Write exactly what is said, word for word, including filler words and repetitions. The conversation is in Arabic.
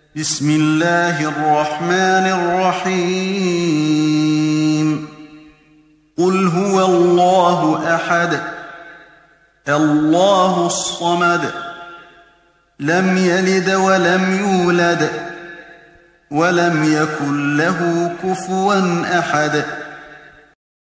بسم الله الرحمن الرحيم قل هو الله أحد الله الصمد لم يلد ولم يولد ولم يكن له كفوا أحد